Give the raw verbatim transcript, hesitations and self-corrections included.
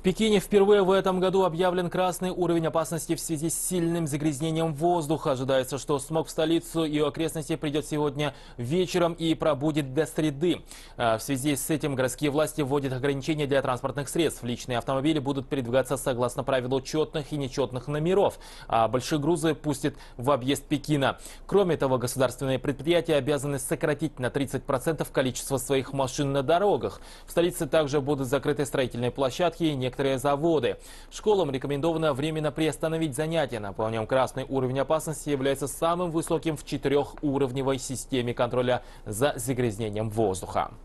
Пекине впервые в этом году объявлен красный уровень опасности в связи с сильным загрязнением воздуха. Ожидается, что смог в столицу и окрестности придет сегодня вечером и пробудет до среды. В связи с этим городские власти вводят ограничения для транспортных средств. Личные автомобили будут передвигаться согласно правилу четных и нечетных номеров, а большие грузы пустят в объезд Пекина. Кроме того, государственные предприятия обязаны сократить на тридцать процентов количество своих машин на дорогах. В столице также будут закрыты строительные площадки и некоторые заводы. Школам рекомендовано временно приостановить занятия. Напомним, красный уровень опасности является самым высоким в четырехуровневой системе контроля за загрязнением воздуха.